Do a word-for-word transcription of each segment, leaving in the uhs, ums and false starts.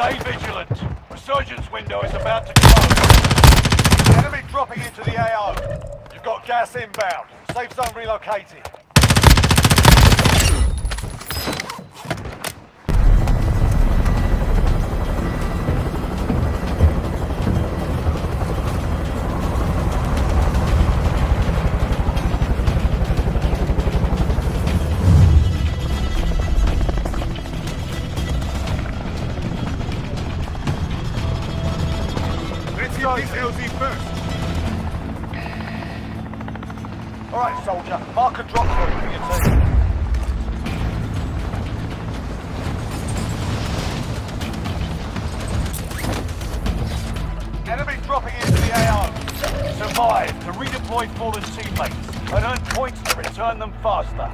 Stay vigilant. Resurgence window is about to close. Enemy dropping into the A O. You've got gas inbound. Safe zone relocated. This L Z first. All right, soldier. Mark a drop point for your team. Enemy dropping into the A O. Survive to redeploy fallen teammates and earn points to return them faster.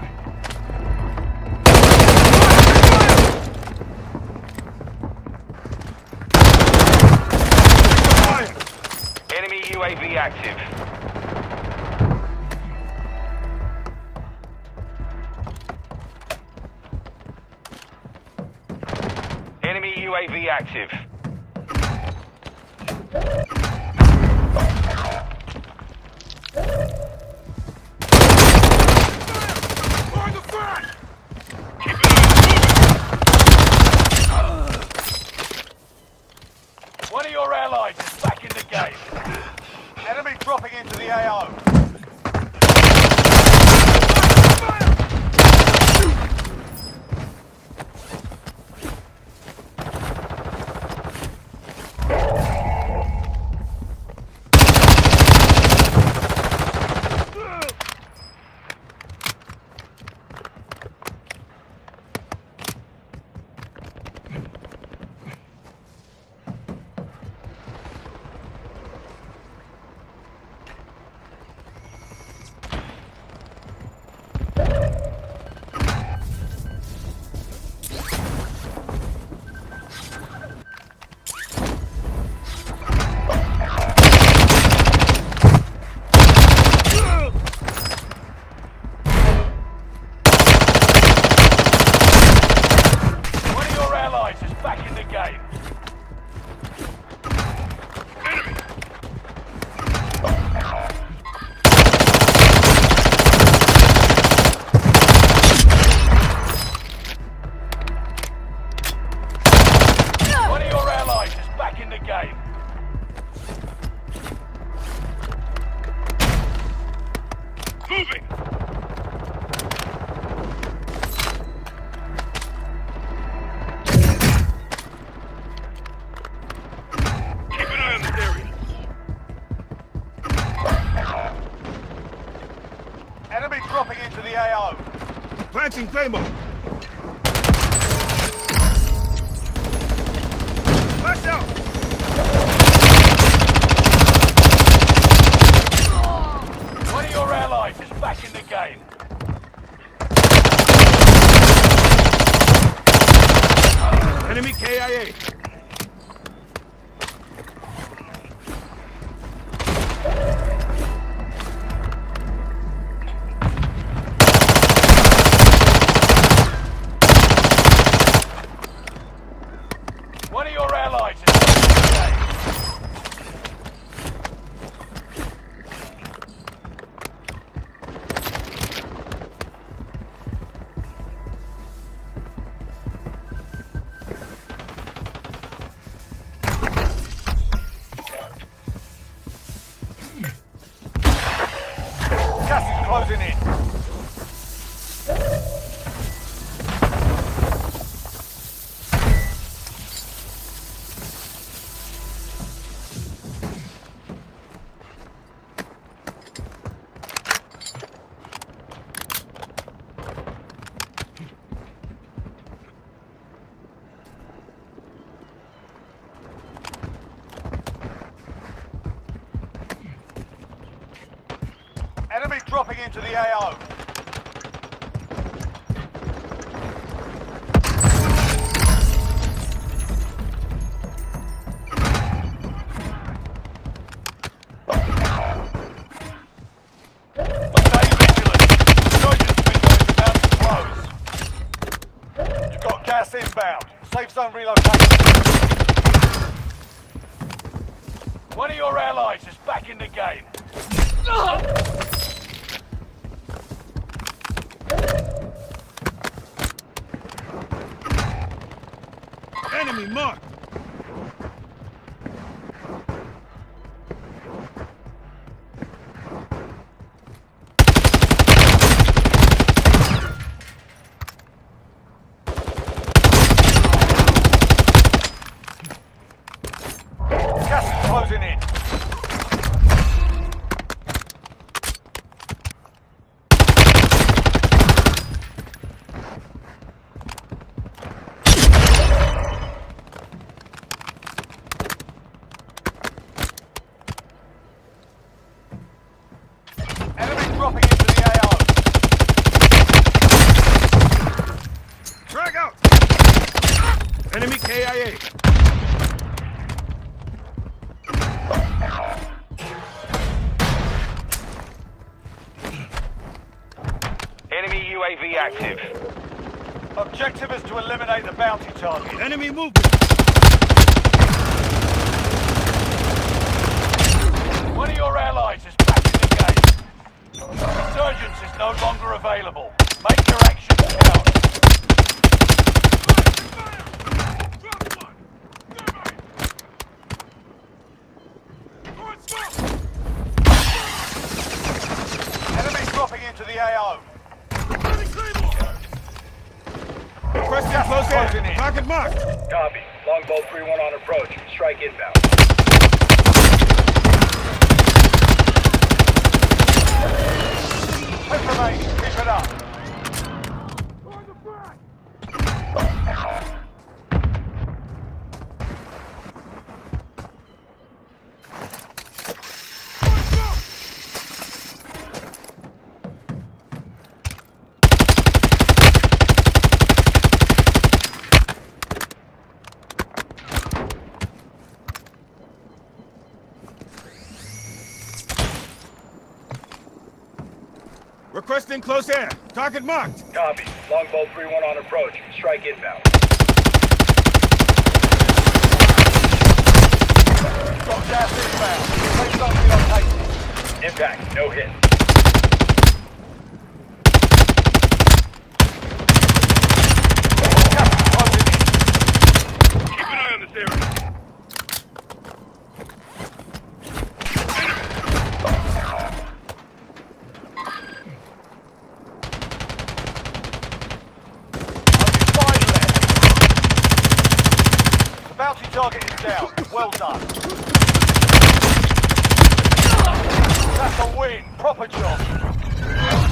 Enemy U A V active. Enemy U A V active. Find the front! One of your allies is back in the game. Enemy dropping into the A O. Moving! Keep an eye on this area. Enemy dropping into the A O. Planting Claymore. Flash out! One of your allies is back in the game. Enemy K I A. One of your allies is back in the game. Gas is closing in. Enemy dropping into the A O. Stay vigilant. Resurgence window is about to close. You've got gas inbound. Safe zone relocation. One of your allies is back in the game. Enemy marked. Gas is closing in. Enemy dropping into the A O. Drag out. Enemy K I A. Enemy U A V active. Objective is to eliminate the bounty target. Enemy movement. One of your allies is back in the game. Resurgence is no longer available. Make your actions count. Enemy dropping into the A O. Requesting close closing air. in. Target marked. Copy. Longbow three one on approach. Strike inbound. Ten remaining. Keep it up. Requesting close air. Target marked. Copy. Longbow three one on approach. Strike inbound. Got gas inbound. Take something on tape. Impact. No hit. Gas is closing in. Keep an eye on this area. Bounty target is down. Well done. That's a win. Proper job.